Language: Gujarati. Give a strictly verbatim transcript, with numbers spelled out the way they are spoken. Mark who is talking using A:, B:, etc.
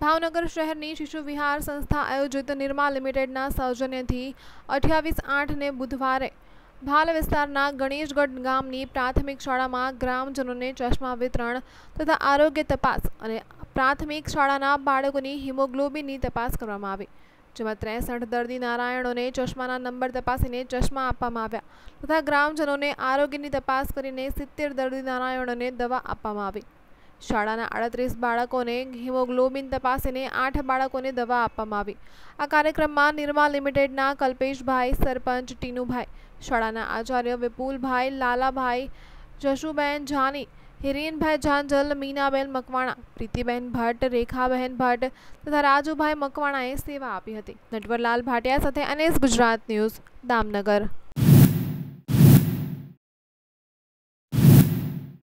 A: ભાવનગર શહેરની શિશુ વિહાર સંસ્થા આયોજિત નિરમા લિમિટેડના સૌજન્યથી અઠ્યાવીસ આઠને બુધવારે ભાલ વિસ્તારના ગણેશગઢ ગામની પ્રાથમિક શાળામાં ગ્રામજનોને ચશ્મા વિતરણ તથા આરોગ્ય તપાસ અને પ્રાથમિક શાળાના બાળકોની હિમોગ્લોબિનની તપાસ કરવામાં આવી, જેમાં ત્રેસઠ દર્દી નારાયણોને ચશ્માના નંબર તપાસીને ચશ્મા આપવામાં આવ્યા તથા ગ્રામજનોને આરોગ્યની તપાસ કરીને સિત્તેર દર્દી નારાયણોને દવા આપવામાં આવી। શાળાના આડત્રીસ બાળકોને હિમોગ્લોબિન તપાસીને આઠ બાળકોને દવા આપવામાં આવી। આ કાર્યક્રમમાં નિરમા લિમિટેડના કલ્પેશભાઈ, સરપંચ ટીનુભાઈ, શાળાના આચાર્ય વિપુલભાઈ, લાલાભાઈ, જશુબેન જાની, હિરેનભાઈ ઝાંઝલ, મીનાબેન મકવાણા, પ્રીતિબેન ભટ્ટ, રેખાબેન ભટ્ટ તથા રાજુભાઈ મકવાણાએ સેવા આપી હતી। નટવરલાલ ભાટિયા સાથે એનએસ ગુજરાત ન્યૂઝ, દામનગર।